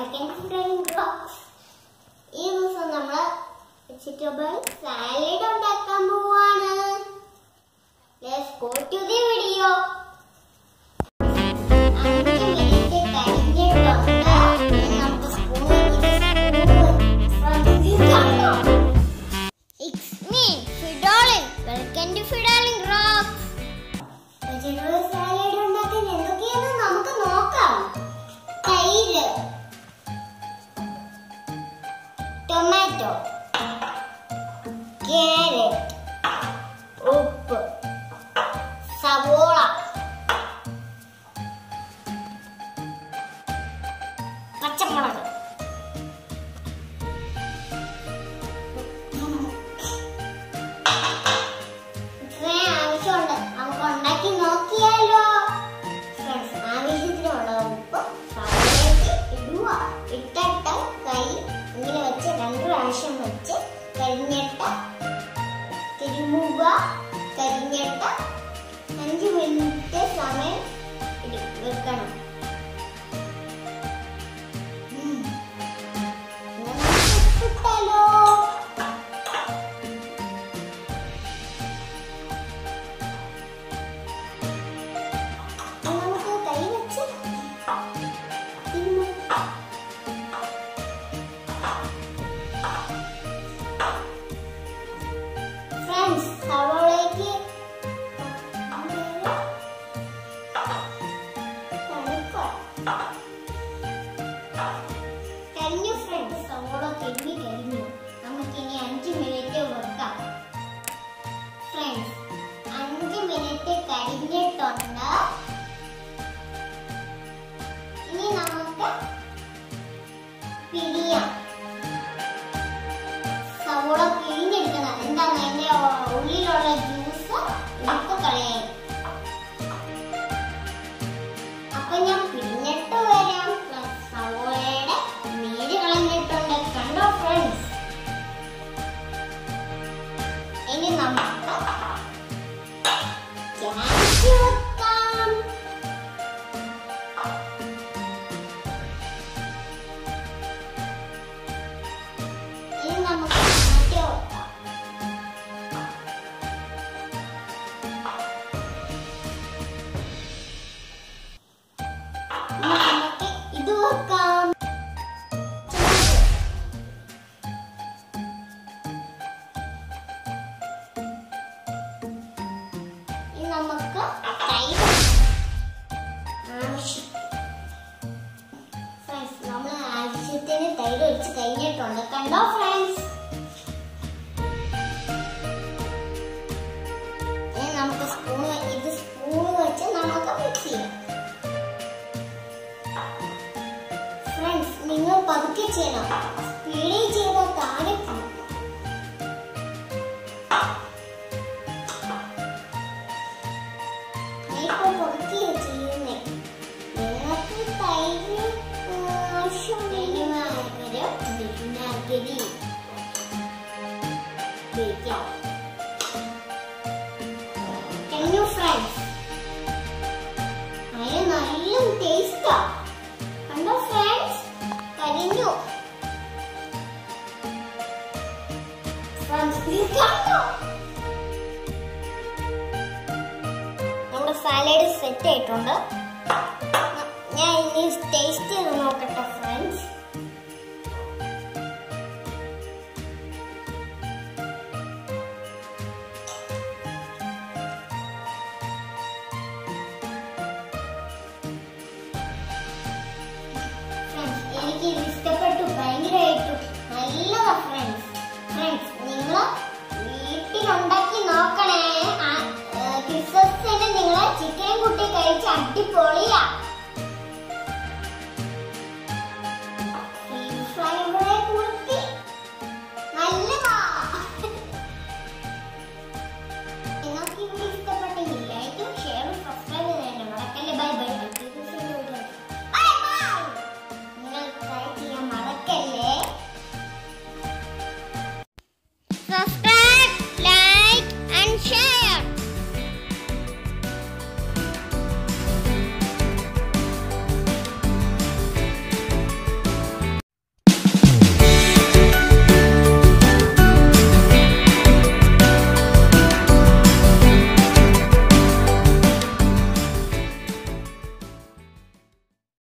ഈ ദിവസം നമ്മള് വെജിറ്റബിൾ സാലഡ് ഉണ്ടാക്കാൻ പോവാണ്. Let's go to the video. 5 minute കഴിഞ്ഞിട്ടുണ്ട്. നമുക്ക് It's me, Fidolin. Welcome to Fidolin Rocks. Vegetable salad ഉണ്ടാക്കാൻ എന്തൊക്കെയാണെന്ന് നമുക്ക് നോക്കാം. തൈര്, ടൊമാറ്റോ, ക്യാരറ്റ്, ഉപ്പ്, സവോള, പച്ചമുളക്, ഇത്രയും ആവശ്യമുണ്ട്. നമുക്ക് ഉണ്ടാക്കി നോക്കിയാലോ? ആവശ്യത്തിനുള്ള ഉപ്പ് സവോളയ്ക്ക് ഇടുക. ഇട്ടിട്ട് കൈ ഇങ്ങനെ വെച്ച് 2 പ്രാവശ്യം വെച്ച് കരിഞ്ഞിട്ട് തിരുമുക. കരിഞ്ഞിട്ട് 5 മിനിറ്റ് സമയം വെക്കണം. നമുക്ക് കൈ വെച്ച് ഫ്രണ്ട്സ്, സവോളയ്ക്ക് കരിഞ്ഞു. ഫ്രണ്ട്സ്, സവോള കരിഞ്ഞു. നമുക്കിനി 5 മിനിറ്റ് വെക്കാം. ഫ്രണ്ട്സ്, 5 മിനിറ്റ് കഴിഞ്ഞിട്ടുണ്ട്. ഇനി നമുക്ക് പിഴിയാം. സവോള പിഴിഞ്ഞെടുക്കണം. എന്താണ് അതിന്റെ ഉള്ളിലുള്ള ജ്യൂസ് എടുത്ത് കളയാൻ. അപ്പൊ ഞാൻ പിഴിഞ്ഞിട്ട് വരാം. സവോളയുടെ നീര് കളഞ്ഞിട്ടുണ്ട്. കണ്ടോ ഫ്രണ്ട്സ്? ഇനി നമുക്ക് ക്യാരറ്റ് വെക്കാം. ഇനി നമുക്ക് ടൊമാറ്റോ വെക്കാം. ഇനി നമുക്ക് ഇത് വെക്കാം. ഇനി നമുക്ക് തൈര് ഫ്രണ്ട്സ്, നമ്മൾ ആവശ്യത്തിന് തൈര് ഒഴിച്ച് കഴിഞ്ഞിട്ടുണ്ട്. കണ്ടോ ഫ്രണ്ട്സ്? ഇനി നമുക്ക് സ്പൂൺ വെച്ച് നമുക്ക് മിക്സ് ചെയ്യാം. ഫ്രണ്ട്സ്, നിങ്ങൾ പതുക്കെ ചെയ്യണം. സ്പീഡിൽ ചെയ്താൽ താഴെ പോകും. ഇപ്പൊ പതുക്കെ ചെയ്യുന്നേ. നിങ്ങൾക്ക് തൈര് വിനാഗിരി ഉപയോഗിക്കാം. കഴിഞ്ഞു ഫ്രണ്ട്സ്. അതിന് നല്ല ടേസ്റ്റാ. കണ്ടോ ഫ്രണ്ട്സ്? കരിഞ്ഞു. നമ്മുടെ സാലഡ് സെറ്റ് ആയിട്ടുണ്ട്. ഞാൻ ഇനി ടേസ്റ്റ് ചെയ്ത് നോക്കട്ടെ ഫ്രണ്ട്സ്. എനിക്ക് ഇത് ഇഷ്ടപ്പെട്ടു. ഭയങ്കരമായിട്ടു നല്ലതാ ഫ്രണ്ട്സ്. നിങ്ങൾ വീട്ടിലുണ്ടാക്കി നോക്കണേ. ക്രിസ്മസിന് നിങ്ങൾ ചിക്കൻ കുട്ടി കഴിച്ച് അടിപൊളിയാ.